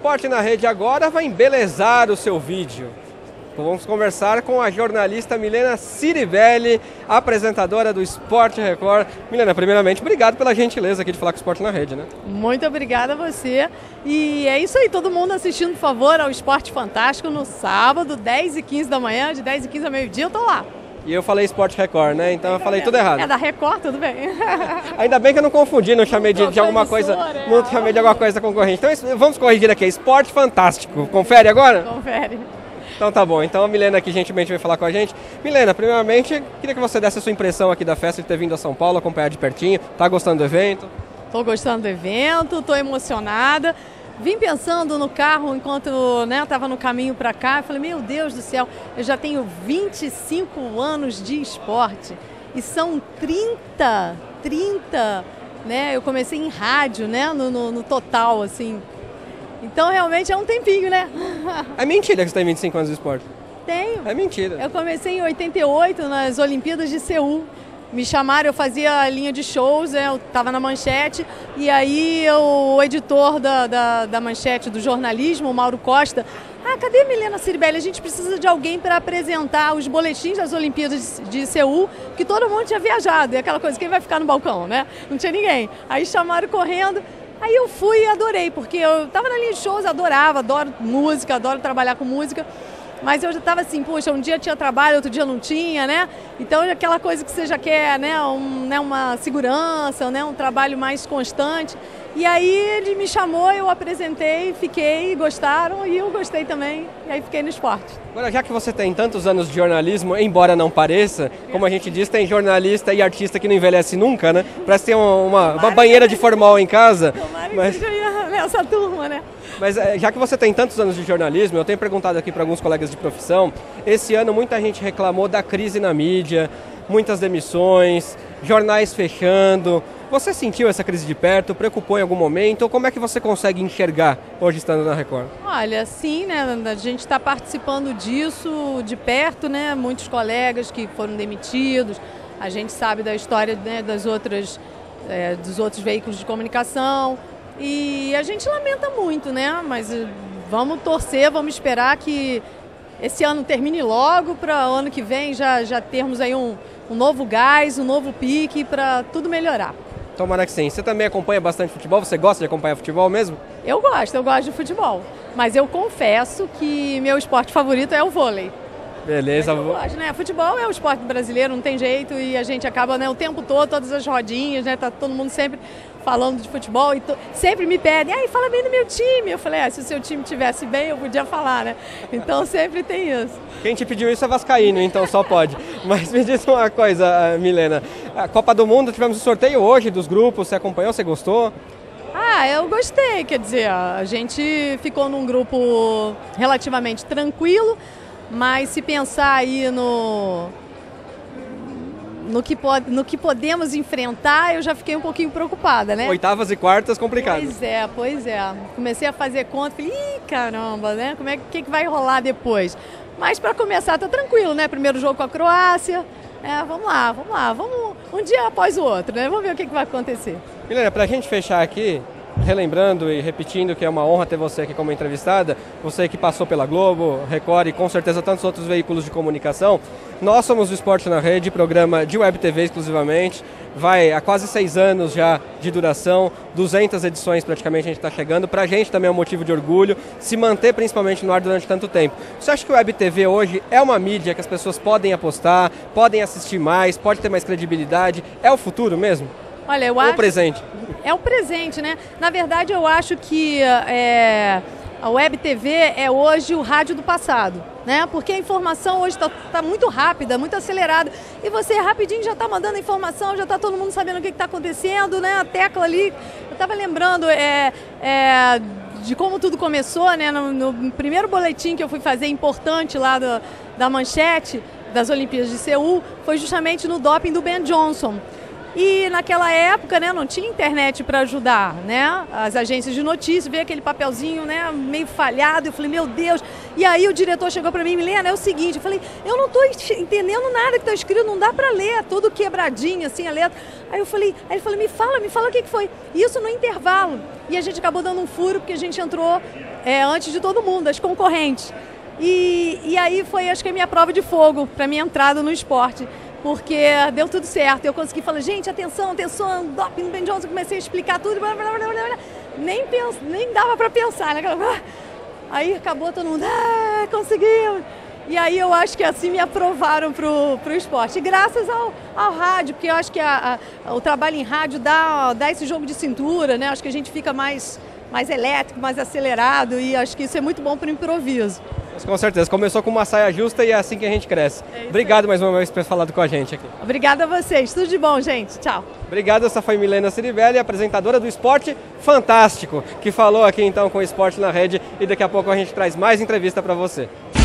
Esporte na Rede agora vai embelezar o seu vídeo. Vamos conversar com a jornalista Milena Ciribelli, apresentadora do Sport Record. Milena, primeiramente, obrigado pela gentileza aqui de falar com o Esporte na Rede, né? Muito obrigada a você. E é isso aí, todo mundo assistindo, por favor, ao Esporte Fantástico no sábado, 10h15 da manhã, de 10h15 a meio-dia, eu tô lá. E eu falei Sport Record, né? Então eu falei tudo errado. É da Record, tudo bem. Ainda bem que eu não confundi, não chamei de alguma coisa, não chamei de alguma coisa concorrente. Então vamos corrigir aqui, Esporte Fantástico. Confere agora? Confere. Então tá bom, então a Milena aqui gentilmente veio falar com a gente. Milena, primeiramente, queria que você desse a sua impressão aqui da festa de ter vindo a São Paulo, acompanhar de pertinho. Tá gostando do evento? Tô gostando do evento, tô emocionada. Vim pensando no carro enquanto eu tava no caminho para cá, eu falei, meu Deus do céu, eu já tenho 25 anos de esporte e são 30, né? Eu comecei em rádio, né? No total, assim. Então, realmente é um tempinho, né? É mentira que você tem 25 anos de esporte. Tenho. É mentira. Eu comecei em 88, nas Olimpíadas de Seul. Me chamaram, eu fazia linha de shows, né? Eu estava na Manchete, e aí o editor da Manchete, do jornalismo, o Mauro Costa, cadê a Milena Ciribelli? A gente precisa de alguém para apresentar os boletins das Olimpíadas de Seul, que todo mundo tinha viajado, e aquela coisa, quem vai ficar no balcão, né? Não tinha ninguém. Aí chamaram correndo. Aí eu fui e adorei, porque eu estava na linha de shows, adoro música, adoro trabalhar com música, mas eu já estava assim, poxa, um dia tinha trabalho, outro dia não tinha, né? Então aquela coisa que você já quer, né, uma segurança, né, um trabalho mais constante. E aí ele me chamou, eu apresentei, fiquei, gostaram e eu gostei também, e aí fiquei no esporte. Agora, já que você tem tantos anos de jornalismo, embora não pareça, como a gente diz, tem jornalista e artista que não envelhece nunca, né? Parece ter uma banheira de formol em casa. Tomara que seja essa turma, né? Mas já que você tem tantos anos de jornalismo, eu tenho perguntado aqui para alguns colegas de profissão, esse ano muita gente reclamou da crise na mídia, muitas demissões, jornais fechando. Você sentiu essa crise de perto? Preocupou em algum momento? Ou como é que você consegue enxergar hoje estando na Record? Olha, sim, né? A gente está participando disso de perto, né? Muitos colegas que foram demitidos. A gente sabe da história, né, dos outros veículos de comunicação. E a gente lamenta muito, né? Mas vamos torcer, vamos esperar que esse ano termine logo para o ano que vem já termos aí um novo gás, um novo pique para tudo melhorar. Tomara que sim. Você também acompanha bastante futebol? Você gosta de acompanhar futebol mesmo? Eu gosto de futebol. Mas eu confesso que meu esporte favorito é o vôlei. Beleza. Eu gosto, né? Futebol é o esporte brasileiro, não tem jeito, e a gente acaba, né, o tempo todo, todas as rodinhas, né? Tá todo mundo sempre falando de futebol e sempre me pedem, fala bem do meu time. Eu falei, se o seu time estivesse bem, eu podia falar, né? Então sempre tem isso. Quem te pediu isso é vascaíno, então só pode. Mas me diz uma coisa, Milena, a Copa do Mundo, tivemos um sorteio hoje dos grupos, você acompanhou, você gostou? Eu gostei, quer dizer, a gente ficou num grupo relativamente tranquilo, mas se pensar aí no que podemos enfrentar, eu já fiquei um pouquinho preocupada, né? Oitavas e quartas, complicado. Pois é. Comecei a fazer conta, falei, caramba, né? Que vai rolar depois? Mas para começar, tá tranquilo, né? Primeiro jogo com a Croácia. Vamos lá. Vamos um dia após o outro, né? Vamos ver o que vai acontecer. Milena, pra gente fechar aqui, relembrando e repetindo que é uma honra ter você aqui como entrevistada, você que passou pela Globo, Record e com certeza tantos outros veículos de comunicação. Nós somos o Esporte na Rede, programa de Web TV exclusivamente, vai há quase 6 anos já de duração, 200 edições praticamente a gente está chegando, pra gente também é um motivo de orgulho, se manter principalmente no ar durante tanto tempo. Você acha que o Web TV hoje é uma mídia que as pessoas podem apostar, podem assistir mais, pode ter mais credibilidade, é o futuro mesmo? Olha, eu acho... o presente? É o presente, né? Na verdade, eu acho que a Web TV é hoje o rádio do passado, né? Porque a informação hoje está muito rápida, muito acelerada. E você rapidinho já está mandando informação, já está todo mundo sabendo o que está acontecendo, né? A tecla ali. Eu estava lembrando de como tudo começou, né? No primeiro boletim que eu fui fazer importante lá da Manchete, das Olimpíadas de Seul, foi justamente no doping do Ben Johnson. E naquela época, né, não tinha internet para ajudar, né? As agências de notícias, veio aquele papelzinho, né, meio falhado. Eu falei, meu Deus. E aí o diretor chegou para mim, Milena, é o seguinte. Eu falei, eu não estou entendendo nada que está escrito, não dá para ler, tudo quebradinho, assim, a letra. Aí ele falou, me fala o que foi. Isso no intervalo. E a gente acabou dando um furo, porque a gente entrou antes de todo mundo, as concorrentes. E aí foi, acho que a minha prova de fogo para minha entrada no esporte. Porque deu tudo certo. Eu consegui falar, gente, atenção, doping, Ben Johnson, comecei a explicar tudo, nem dava para pensar, né? Aí acabou todo mundo, conseguimos. E aí eu acho que assim me aprovaram pro esporte. E graças ao rádio, porque eu acho que o trabalho em rádio dá esse jogo de cintura, né? Acho que a gente fica mais elétrico, mais acelerado, e acho que isso é muito bom para o improviso. Mas com certeza, começou com uma saia justa e é assim que a gente cresce. Obrigado mais uma vez por ter falado com a gente aqui. Obrigada a vocês, tudo de bom, gente. Tchau. Obrigado, essa foi Milena Ciribelli, apresentadora do Esporte Fantástico, que falou aqui então com o Esporte na Rede, e daqui a pouco a gente traz mais entrevista para você.